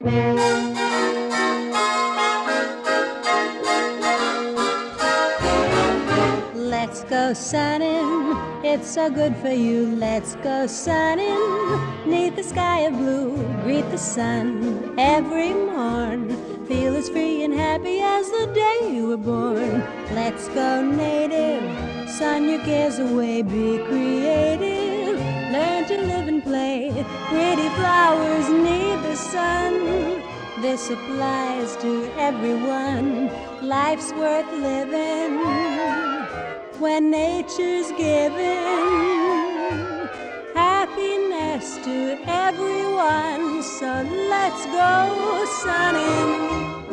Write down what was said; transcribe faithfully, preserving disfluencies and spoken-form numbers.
Let's go sunning, it's so good for you. Let's go sunning, neath the sky of blue. Greet the sun every morn. Feel as free and happy as the day you were born. Let's go native, sun your cares away. Be creative, learn to live and play. Pretty flowers need the sun. This applies to everyone. Life's worth living when nature's giving happiness to everyone. So let's go sunning.